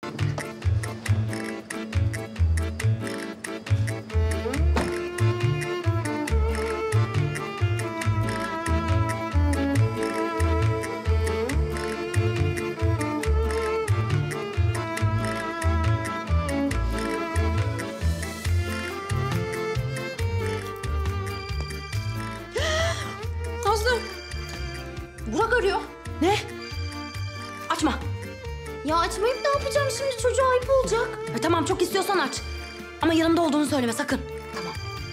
Nazlı! Burak arıyor. Ne? Açma. Ya açmayıp ne yapacağım şimdi? Çocuğa ayıp olacak. Tamam, çok istiyorsan aç. Ama yanımda olduğunu söyleme sakın. Tamam.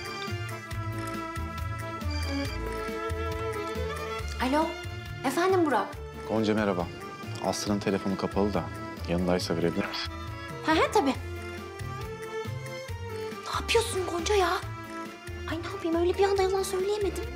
Alo, efendim Burak. Gonca merhaba. Aslı'nın telefonu kapalı da yanındaysa verebilir misin? Tabii. Ne yapıyorsun Gonca ya? Ay ne yapayım, öyle bir anda yalan söyleyemedim.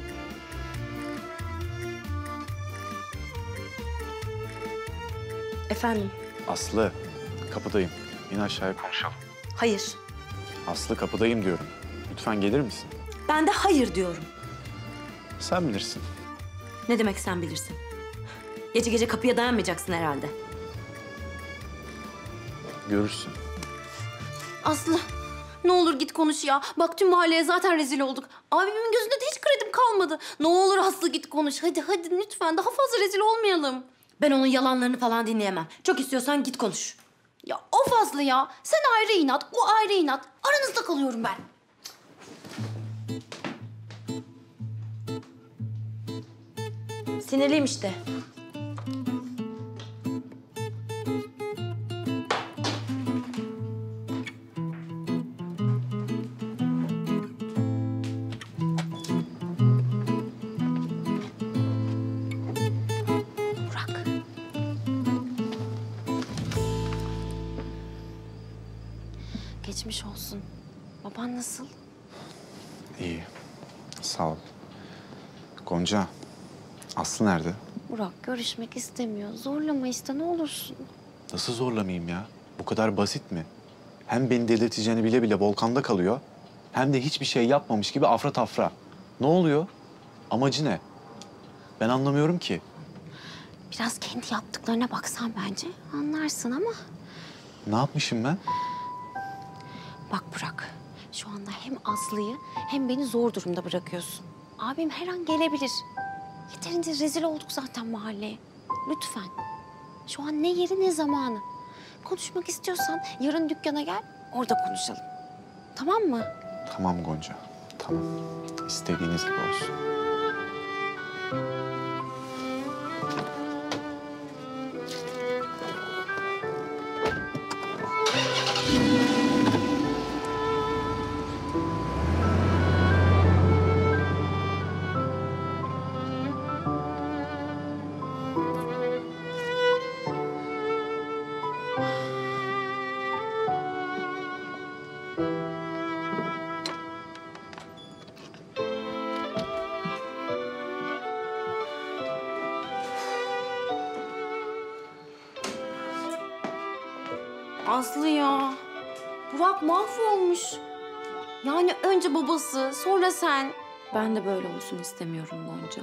Efendim? Aslı, kapıdayım. İn aşağıya konuşalım. Hayır. Aslı, kapıdayım diyorum. Lütfen gelir misin? Ben de hayır diyorum. Sen bilirsin. Ne demek sen bilirsin? Gece gece kapıya dayanmayacaksın herhalde. Görürsün. Aslı, ne olur git konuş ya. Bak tüm mahalleye zaten rezil olduk. Abimin gözünde de hiç kredim kalmadı. Ne olur Aslı git konuş. Hadi lütfen, daha fazla rezil olmayalım. Ben onun yalanlarını falan dinleyemem. Çok istiyorsan git konuş. Ya of Aslı ya. Sen ayrı inat, o ayrı inat. Aranızda kalıyorum ben. Sinirliyim işte. Burak. Geçmiş olsun. Baban nasıl? İyi. Sağ ol. Gonca, Aslı nerede? Burak görüşmek istemiyor. Zorlama işte, ne olursun. Nasıl zorlamayayım ya? Bu kadar basit mi? Hem beni delirteceğini bile bile volkanda kalıyor. Hem de hiçbir şey yapmamış gibi afra tafra. Ne oluyor? Amacı ne? Ben anlamıyorum ki. Biraz kendi yaptıklarına baksan bence anlarsın ama... Ne yapmışım ben? Bak Burak, şu anda hem Aslı'yı hem beni zor durumda bırakıyorsun. Abim her an gelebilir. Yeterince rezil olduk zaten mahalleye. Lütfen. Şu an ne yeri ne zamanı. Konuşmak istiyorsan yarın dükkana gel, orada konuşalım. Tamam mı? Tamam Gonca, tamam. İstediğiniz gibi olsun. Aslı ya, Burak mahvolmuş. Yani önce babası, sonra sen. Ben de böyle olsun istemiyorum Gonca.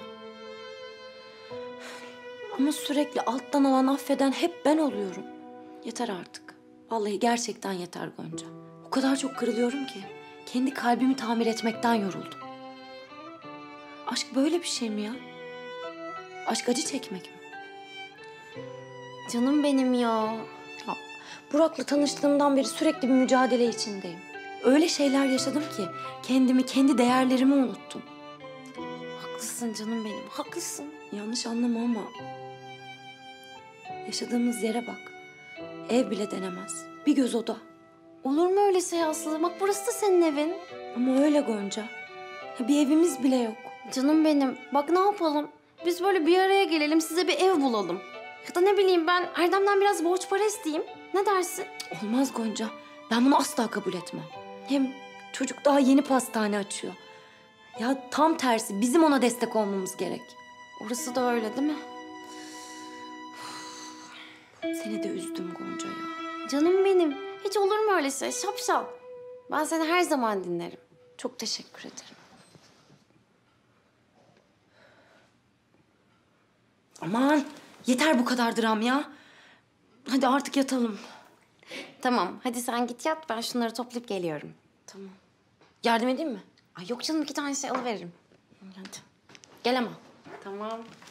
Ama sürekli alttan alan affeden hep ben oluyorum. Yeter artık. Vallahi gerçekten yeter Gonca. O kadar çok kırılıyorum ki. Kendi kalbimi tamir etmekten yoruldum. Aşk böyle bir şey mi ya? Aşk acı çekmek mi? Canım benim ya. Ya, Burak'la tanıştığımdan beri sürekli bir mücadele içindeyim. Öyle şeyler yaşadım ki kendimi, kendi değerlerimi unuttum. Haklısın canım benim, haklısın. Yanlış anlama ama yaşadığımız yere bak. Ev bile denemez. Bir göz oda. Olur mu öyle şey Aslı? Bak burası da senin evin. Ama öyle Gonca. Ya bir evimiz bile yok. Canım benim, bak ne yapalım? Biz böyle bir araya gelelim, size bir ev bulalım. Ya da ne bileyim ben Erdem'den biraz borç para isteyeyim. Ne dersin? Olmaz Gonca. Ben bunu asla kabul etmem. Hem çocuk daha yeni pastane açıyor. Ya tam tersi bizim ona destek olmamız gerek. Orası da öyle değil mi? Seni de üzdüm Gonca ya. Canım benim, hiç olur mu öyle şey? Şapşal. Ben seni her zaman dinlerim. Çok teşekkür ederim. Aman yeter bu kadar dram ya. Hadi artık yatalım. Tamam, hadi sen git yat. Ben şunları toplayıp geliyorum. Tamam. Yardım edeyim mi? Ay yok canım, 2 tane şey alıveririm. Hadi. Gel ama. Tamam.